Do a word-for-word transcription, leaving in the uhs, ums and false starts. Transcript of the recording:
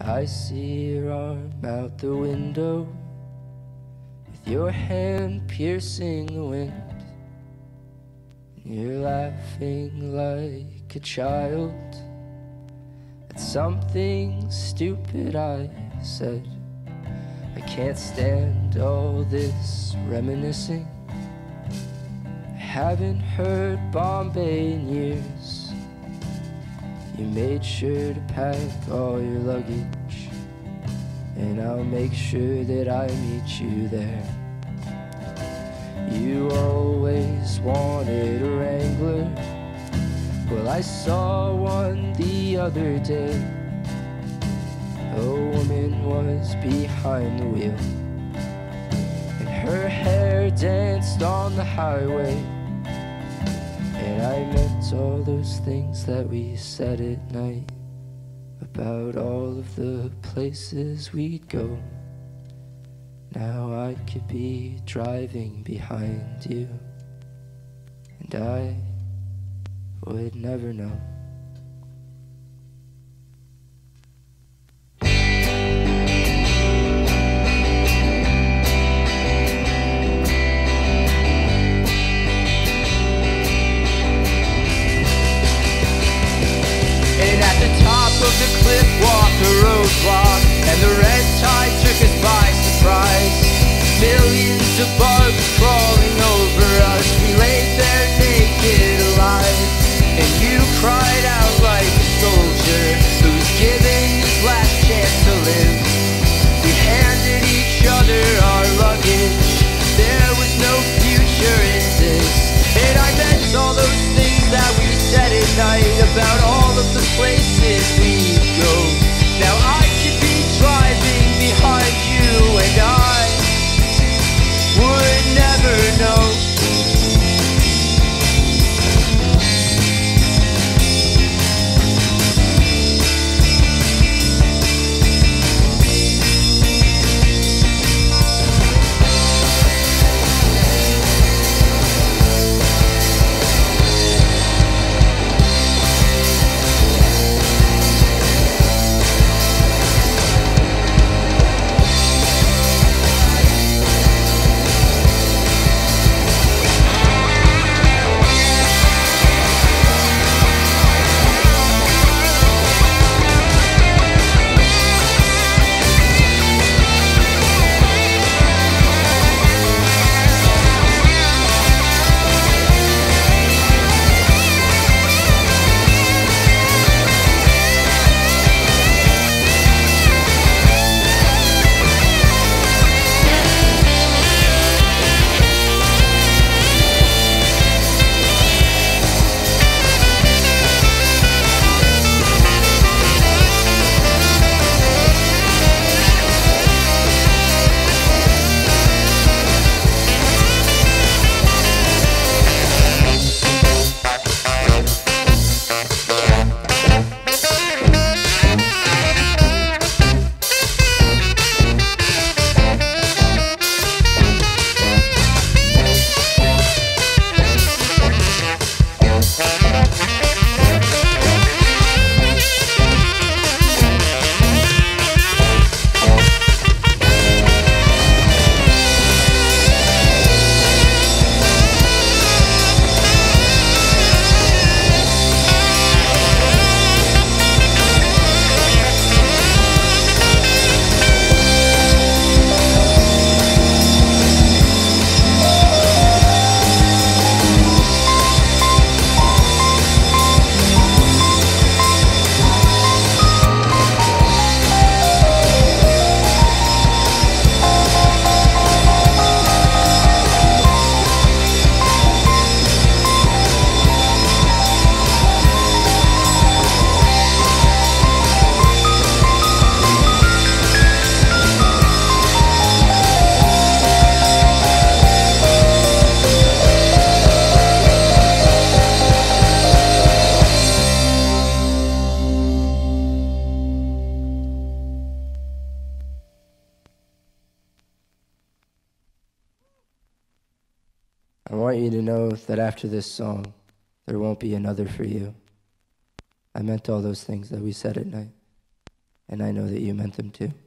I see your arm out the window, with your hand piercing the wind. You're laughing like a child at something stupid I said. I can't stand all this reminiscing. I haven't heard Bombay in years. You made sure to pack all your luggage, and I'll make sure that I meet you there. You always wanted a Wrangler. Well, I saw one the other day. A woman was behind the wheel, and her hair danced on the highway. And I meant all those things that we said at night, about all of the places we'd go. Now I could be driving behind you, and I would never know. Of the cliff walk, a roadblock, and the red tide took us by surprise. Millions of bugs crawling over us, we laid there naked alive. And you cried out like a soldier who's given his last chance to live. We handed each other our luggage, there was no future in this. And I meant all those things that we said at night, about all of the places we'd go. Now I could be driving behind you, and I would never know. I want you to know that after this song, there won't be another for you. I meant all those things that we said at night. and I know that you meant them too.